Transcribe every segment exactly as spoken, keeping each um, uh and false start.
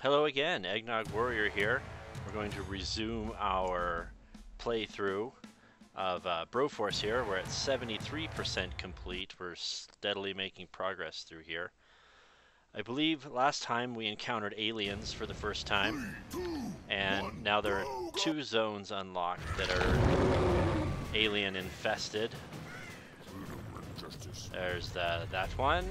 hello again, Eggnog Warrior here. We're going to resume our playthrough of uh, Broforce here. We're at seventy-three percent complete. We're steadily making progress through here. I believe last time we encountered aliens for the first time, and now there are two zones unlocked that are alien infested. There's the, that one.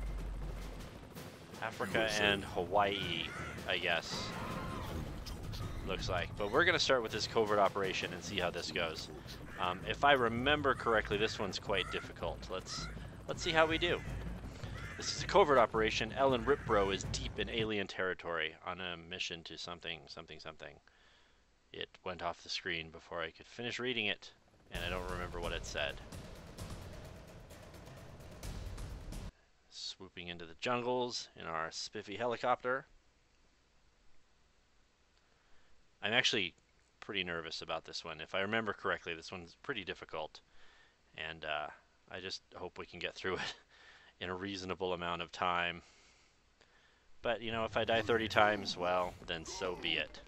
Africa and Hawaii, I guess. Looks like. But we're going to start with this covert operation and see how this goes. Um, if I remember correctly, this one's quite difficult. Let's let's see how we do. This is a covert operation. Ellen Ripbro is deep in alien territory on a mission to something, something, something. It went off the screen before I could finish reading it, and I don't remember what it said. Swooping into the jungles in our spiffy helicopter. I'm actually pretty nervous about this one. If I remember correctly, this one's pretty difficult, and uh, I just hope we can get through it in a reasonable amount of time. But, you know, if I die thirty times, well, then so be it.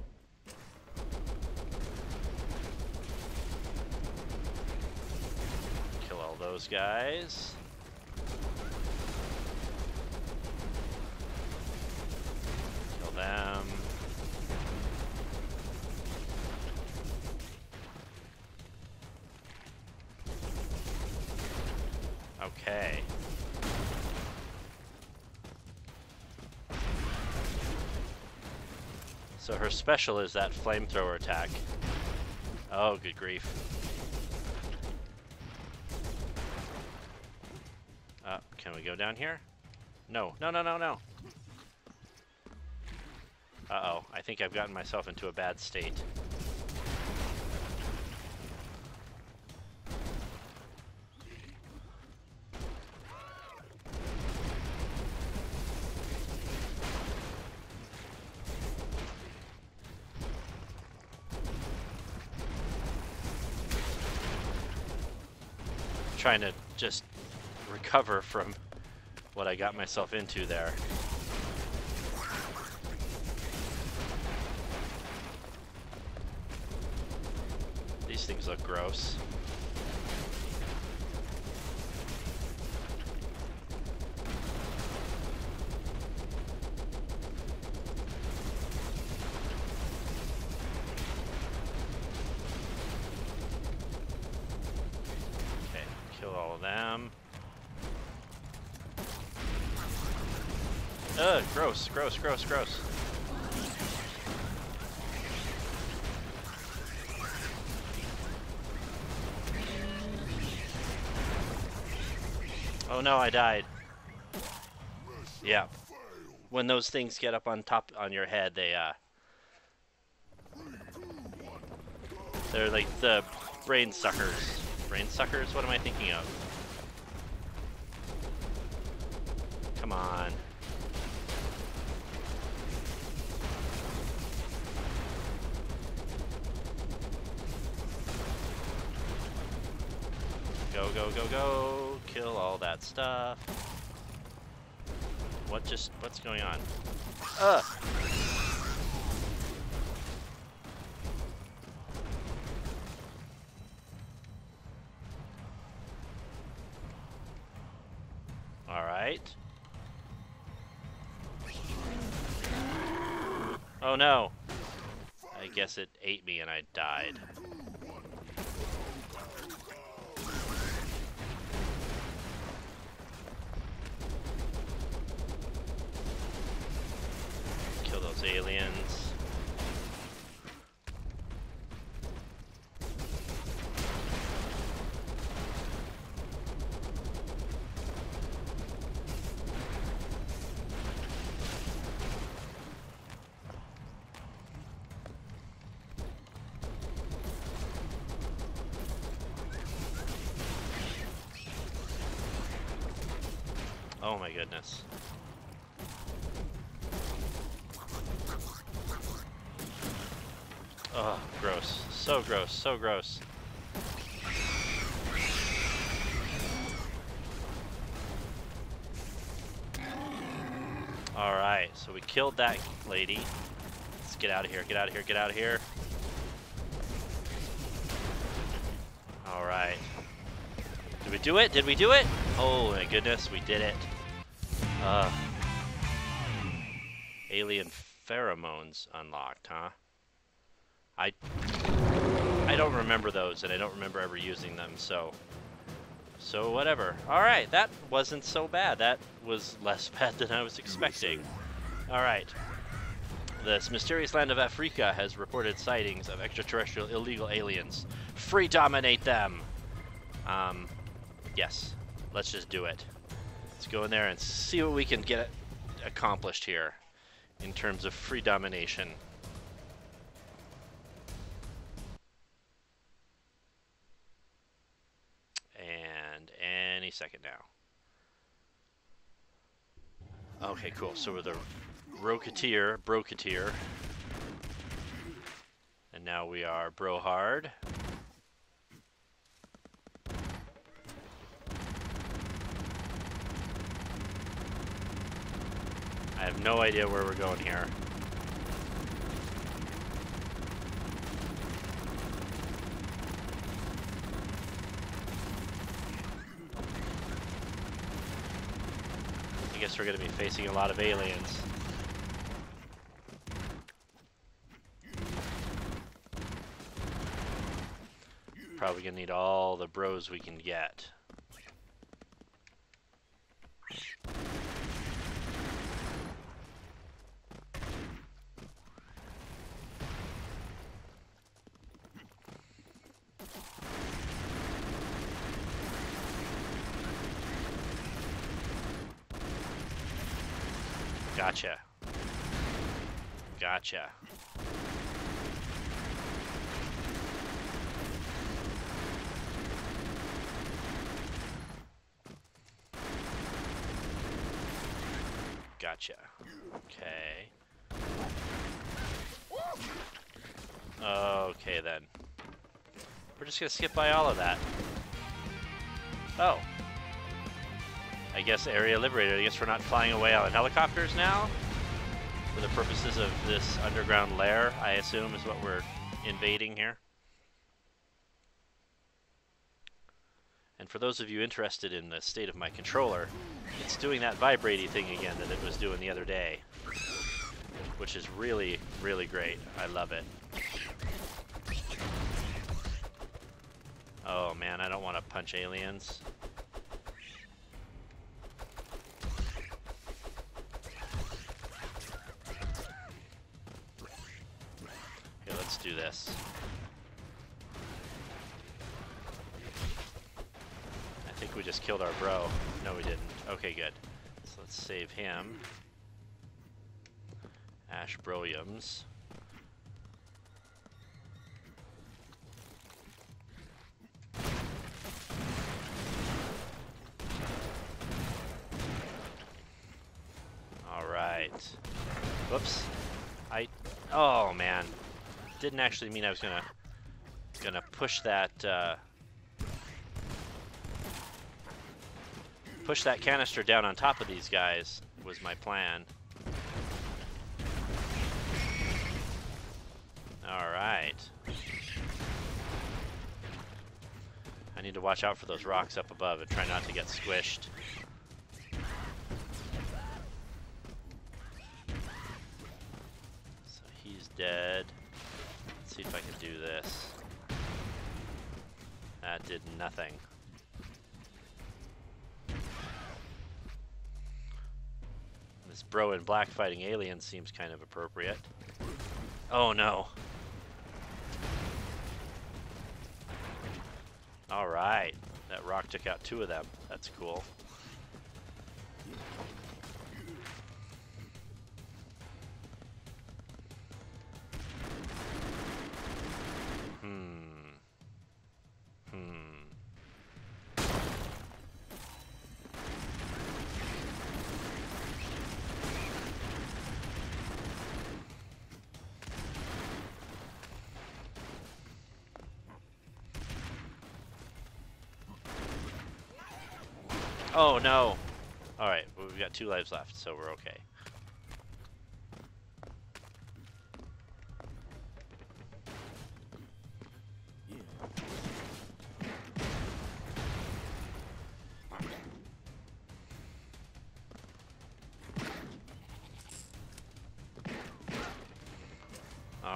Kill all those guys. Kill them. Okay. So her special is that flamethrower attack. Oh, good grief. Uh, can we go down here? No, no, no, no, no. Uh-oh, I think I've gotten myself into a bad state. Trying to just recover from what I got myself into there. These things look gross. All of them. Ugh, gross, gross, gross, gross. Oh no, I died. Yeah. When those things get up on top on your head, they uh they're like the brain suckers. Brain suckers? What am I thinking of? Come on. Go, go, go, go. Kill all that stuff. What just, what's going on? Ugh! Alright. Oh no! I guess it ate me and I died. Kill those aliens. Oh my goodness. Oh, gross. So gross, so gross. Alright. Alright, so we killed that lady. Let's get out of here, get out of here, get out of here. Alright. Did we do it? Did we do it? Oh my goodness, we did it. Uh, alien pheromones unlocked, huh? I I don't remember those, and I don't remember ever using them, so so whatever. Alright, that wasn't so bad. That was less bad than I was expecting. Alright. This mysterious land of Africa has reported sightings of extraterrestrial illegal aliens. Free dominate them! Um, yes. Let's just do it. Let's go in there and see what we can get accomplished here in terms of free domination. And any second now. Okay, cool. So we're the Roketeer, Broketeer. And now we are Brohard. I have no idea where we're going here. I guess we're going to be facing a lot of aliens. Probably going to need all the bros we can get. Gotcha. Gotcha. Gotcha. Okay. Okay then. We're just gonna skip by all of that. Oh. I guess area liberated. I guess we're not flying away on helicopters now? For the purposes of this underground lair, I assume, is what we're invading here. And for those of you interested in the state of my controller, it's doing that vibrating thing again that it was doing the other day. Which is really, really great. I love it. Oh man, I don't want to punch aliens. Okay, let's do this. I think we just killed our bro. No, we didn't. Okay, good. So let's save him. Ash Brilliams. All right. Whoops. I. Oh man. Didn't actually mean I was gonna gonna push that. Uh, push that canister down on top of these guys was my plan. Alright. I need to watch out for those rocks up above and try not to get squished. So he's dead. Let's see if I can do this. That did nothing. This bro in black fighting aliens seems kind of appropriate. Oh no. Alright. That rock took out two of them. That's cool. Hmm. Hmm. Oh no! Alright, well, we've got two lives left, so we're okay.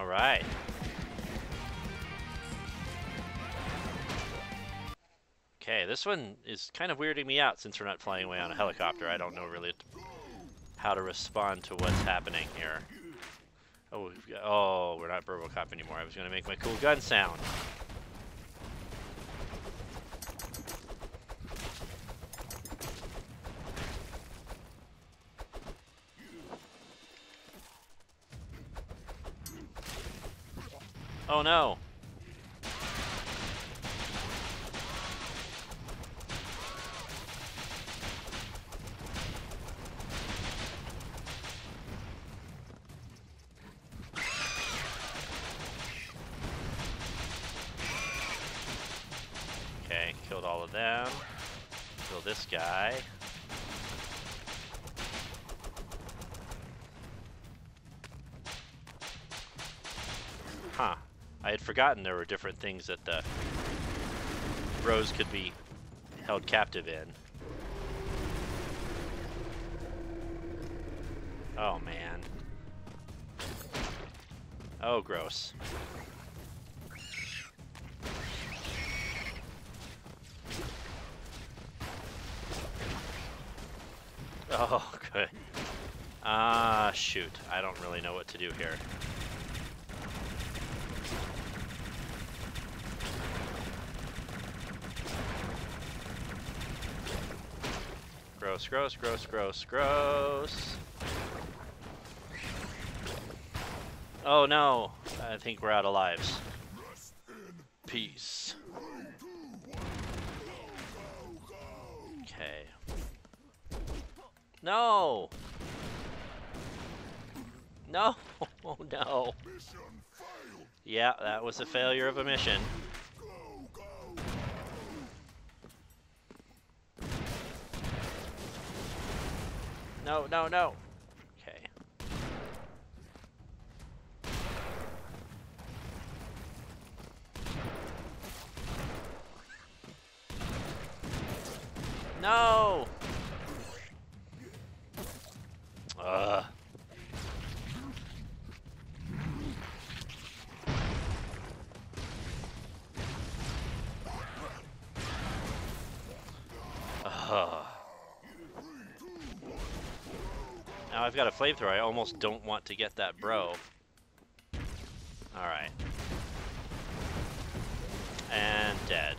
right. Okay, this one is kind of weirding me out since we're not flying away on a helicopter. I don't know really how to respond to what's happening here. Oh, we've got, oh, we're not Burbocop anymore. I was going to make my cool gun sound. Oh no. Okay, killed all of them. Kill this guy. Huh. I had forgotten there were different things that the bros could be held captive in. Oh, man. Oh, gross. Oh, good. Ah, shoot. I don't really know what to do here. Gross, gross, gross, gross, gross. Oh no, I think we're out of lives. Peace. Okay. No! No! Oh no. Yeah, that was a failure of a mission. No, no, no. Okay. No. Ugh. Ugh. Now I've got a flamethrower. I almost don't want to get that bro. Alright. And dead.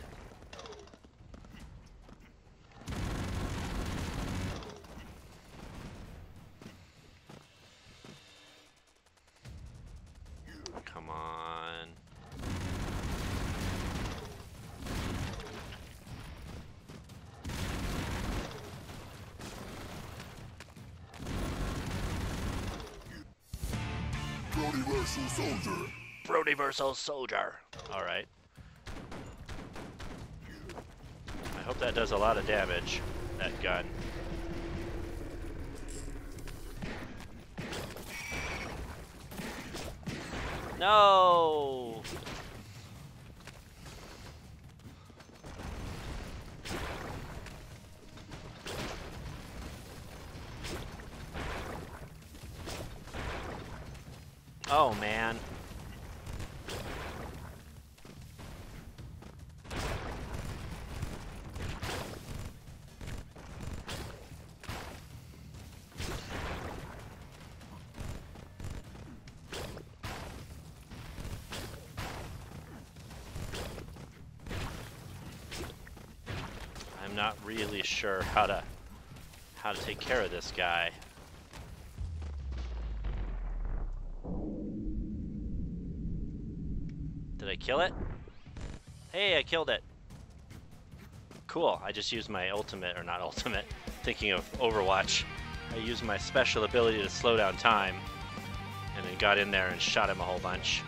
Come on. Broforce soldier. Broforce soldier. All right. I hope that does a lot of damage, that gun. No! Oh, man. I'm not really sure how to how to take care of this guy. Did I kill it? Hey, I killed it. Cool, I just used my ultimate, or not ultimate, thinking of Overwatch. I used my special ability to slow down time, and then got in there and shot him a whole bunch.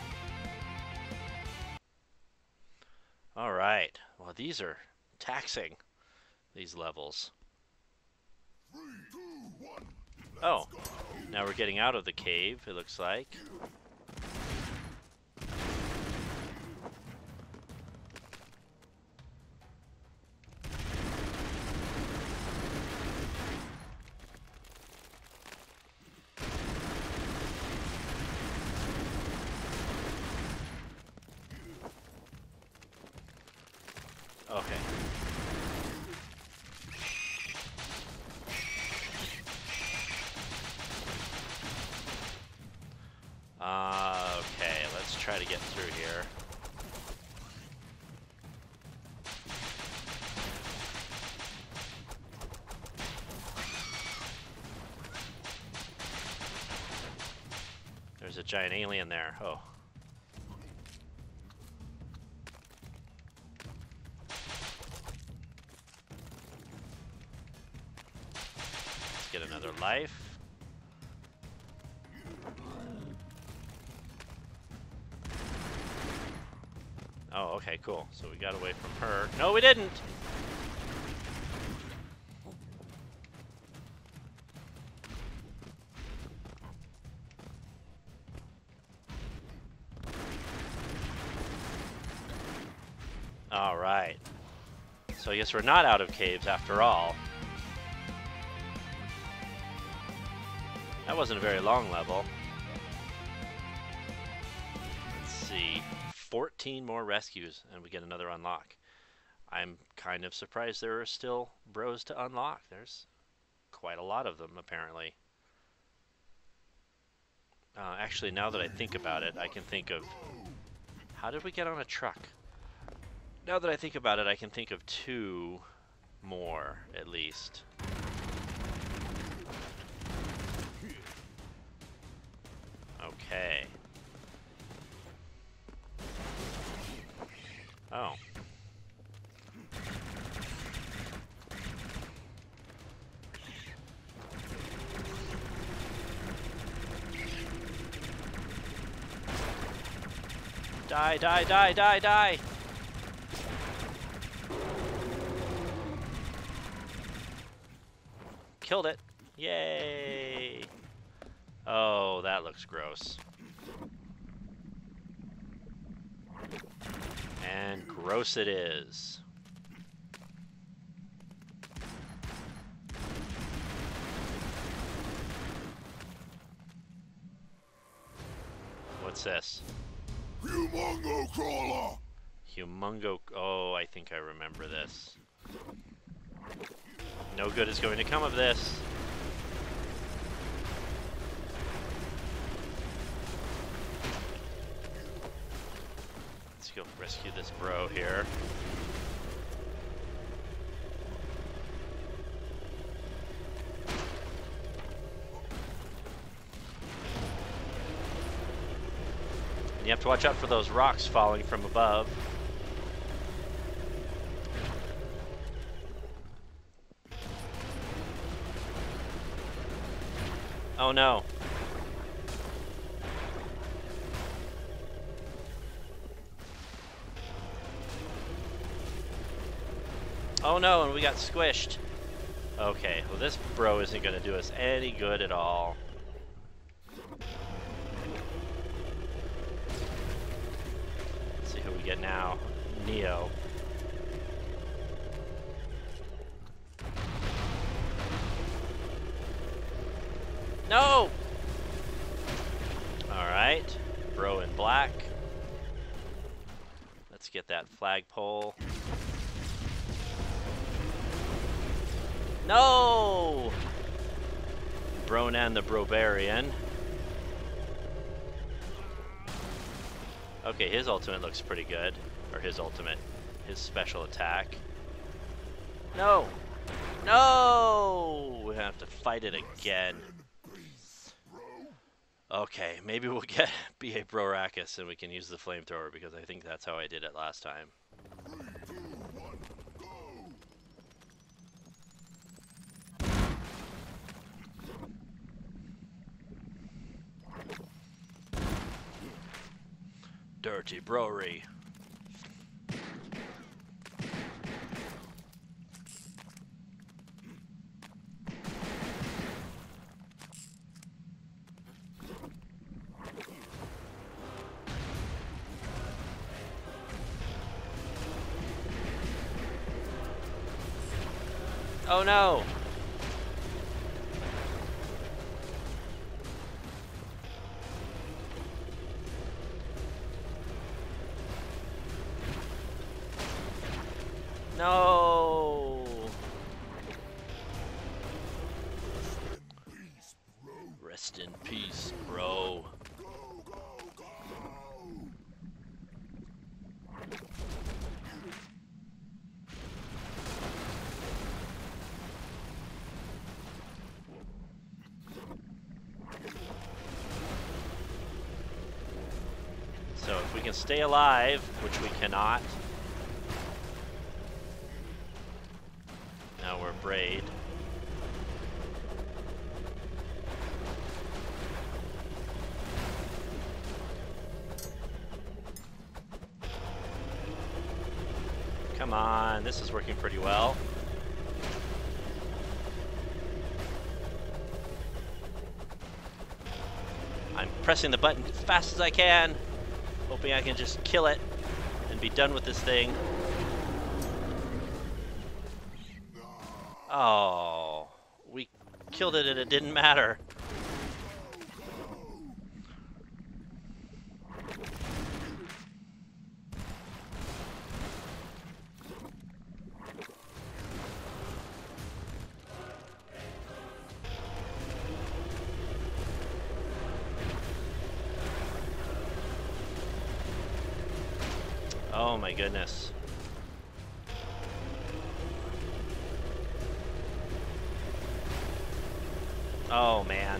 Alright, well these are taxing, these levels. Oh, now we're getting out of the cave, it looks like. get through here. There's a giant alien there. Oh. Let's get another life. Oh, okay, cool. So we got away from her. No, we didn't! All right. So I guess we're not out of caves after all. That wasn't a very long level. Let's see. fourteen more rescues and we get another unlock. I'm kind of surprised there are still bros to unlock. There's quite a lot of them, apparently. Uh, actually, now that I think about it, I can think of... How did we get on a truck? Now that I think about it, I can think of two more, at least. Okay. Oh. Die, die, die, die, die! Killed it. Yay! Oh, that looks gross. And gross it is. What's this? Humongo crawler. Humongo. Oh, I think I remember this. No good is going to come of this. Let's go rescue this bro here. And you have to watch out for those rocks falling from above. Oh no. Oh no, and we got squished. Okay, well this bro isn't going to do us any good at all. Let's see who we get now. Neo. No! Alright, bro in black. Let's get that flagpole. No! Bronan the Brobarian. Okay, his ultimate looks pretty good. Or his ultimate. His special attack. No! No! We have to fight it again. Okay, maybe we'll get B A Brorakis and we can use the flamethrower because I think that's how I did it last time. Dirty Brory. Oh no! No! Rest in peace, bro. to stay alive, which we cannot. Now we're Braid. Come on, this is working pretty well. I'm pressing the button as fast as I can, hoping I can just kill it and be done with this thing. Oh, we killed it and it didn't matter. Oh my goodness. Oh man.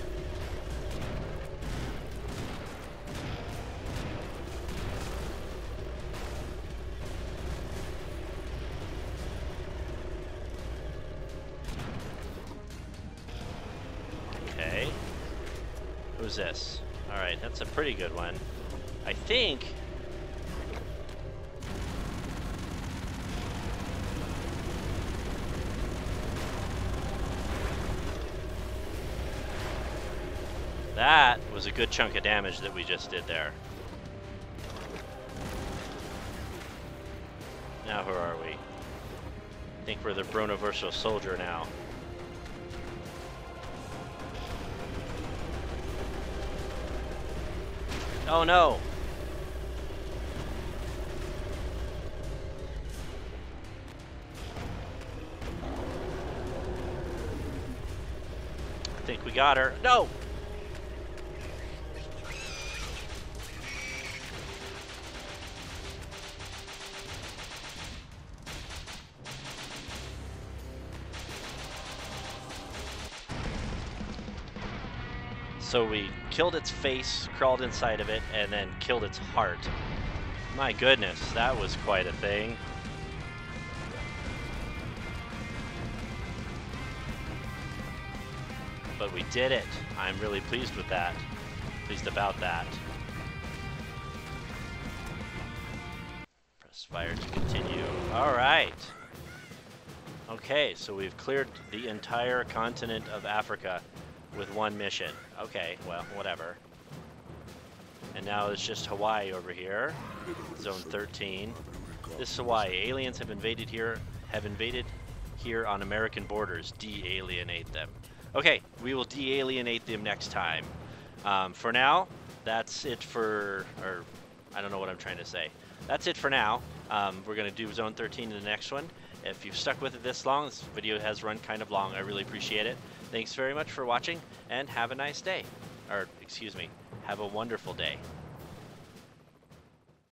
Okay. Who's this? All right, that's a pretty good one. I think that was a good chunk of damage that we just did there. Now who are we? I think we're the Broforce soldier now. Oh no! I think we got her. No! So we killed its face, crawled inside of it, and then killed its heart. My goodness, that was quite a thing. But we did it. I'm really pleased with that. Pleased about that. Press fire to continue. All right. Okay, so we've cleared the entire continent of Africa with one mission. Okay, well, whatever. And now it's just Hawaii over here. Zone thirteen. This is Hawaii. Aliens have invaded here, have invaded here on American borders. De-alienate them. Okay, we will de-alienate them next time. Um, for now, that's it for, or I don't know what I'm trying to say. That's it for now. Um, we're going to do Zone thirteen in the next one. If you've stuck with it this long, this video has run kind of long. I really appreciate it. Thanks very much for watching, and have a nice day. Or, excuse me, have a wonderful day.